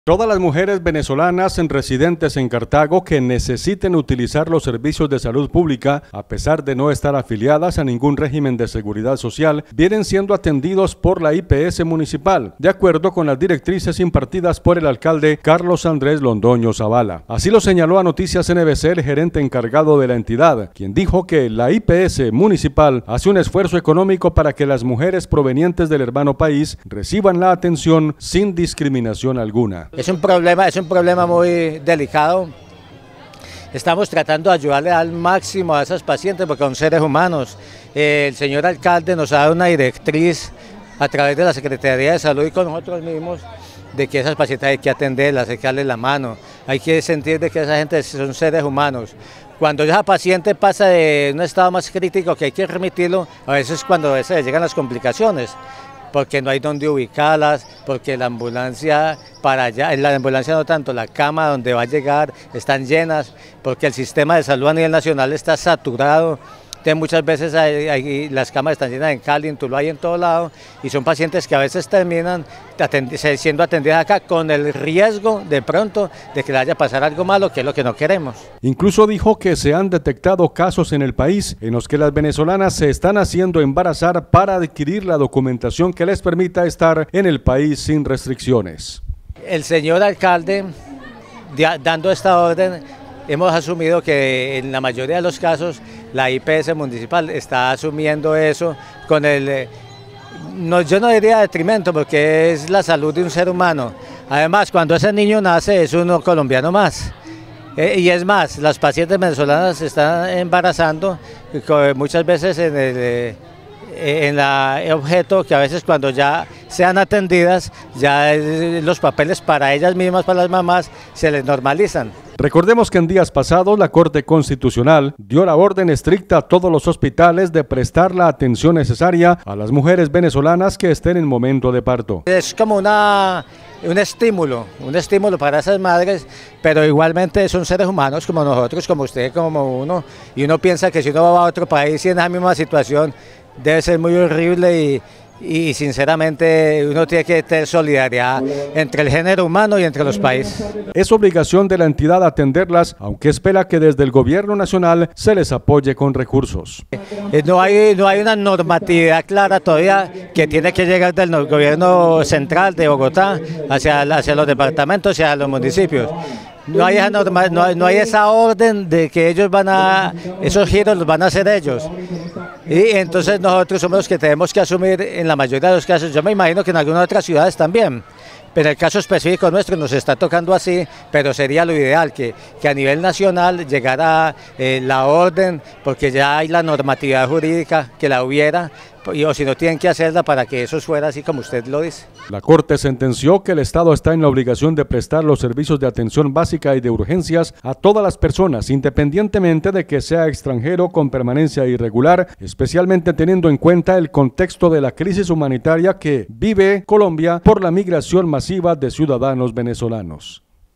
Todas las mujeres venezolanas residentes en Cartago que necesiten utilizar los servicios de salud pública, a pesar de no estar afiliadas a ningún régimen de seguridad social, vienen siendo atendidos por la IPS municipal, de acuerdo con las directrices impartidas por el alcalde Carlos Andrés Londoño Zavala. Así lo señaló a Noticias NBC el gerente encargado de la entidad, quien dijo que la IPS municipal hace un esfuerzo económico para que las mujeres provenientes del hermano país reciban la atención sin discriminación alguna. Es un problema muy delicado. Estamos tratando de ayudarle al máximo a esas pacientes porque son seres humanos. El señor alcalde nos ha dado una directriz a través de la Secretaría de Salud y con nosotros mismos de que esas pacientes hay que atenderlas, hay que darle la mano, hay que sentir de que esa gente son seres humanos. Cuando esa paciente pasa de un estado más crítico que hay que remitirlo, a veces cuando llegan las complicaciones, porque no hay donde ubicarlas, porque la ambulancia para allá, la ambulancia no tanto, la cama donde va a llegar están llenas, porque el sistema de salud a nivel nacional está saturado. Entonces muchas veces las camas están llenas en Cali, en Tuluá y en todo lado, y son pacientes que a veces terminan siendo atendidas acá con el riesgo de pronto de que le vaya a pasar algo malo, que es lo que no queremos. Incluso dijo que se han detectado casos en el país en los que las venezolanas se están haciendo embarazar para adquirir la documentación que les permita estar en el país sin restricciones. El señor alcalde, dando esta orden, hemos asumido que en la mayoría de los casos la IPS municipal está asumiendo eso con yo no diría detrimento, porque es la salud de un ser humano. Además, cuando ese niño nace es uno colombiano más. Y es más, las pacientes venezolanas se están embarazando muchas veces en el objeto que a veces cuando ya sean atendidas, ya los papeles para ellas mismas, para las mamás, se les normalizan. Recordemos que en días pasados la Corte Constitucional dio la orden estricta a todos los hospitales de prestar la atención necesaria a las mujeres venezolanas que estén en momento de parto. Es como un estímulo para esas madres, pero igualmente son seres humanos como nosotros, como usted, como uno, y uno piensa que si uno va a otro país y en la misma situación debe ser muy horrible y sinceramente uno tiene que tener solidaridad entre el género humano y entre los países. Es obligación de la entidad atenderlas, aunque espera que desde el gobierno nacional se les apoye con recursos. No hay una normatividad clara todavía que tiene que llegar del gobierno central de Bogotá hacia los departamentos y hacia los municipios. No hay esa orden de que esos giros los van a hacer ellos. Y entonces nosotros somos los que tenemos que asumir en la mayoría de los casos. Yo me imagino que en algunas otras ciudades también. Pero el caso específico nuestro nos está tocando así, pero sería lo ideal que a nivel nacional llegara la orden, porque ya hay la normatividad jurídica que la hubiera, o si no tienen que hacerla para que eso fuera así como usted lo dice. La Corte sentenció que el Estado está en la obligación de prestar los servicios de atención básica y de urgencias a todas las personas, independientemente de que sea extranjero con permanencia irregular, especialmente teniendo en cuenta el contexto de la crisis humanitaria que vive Colombia por la migración masiva de ciudadanos venezolanos.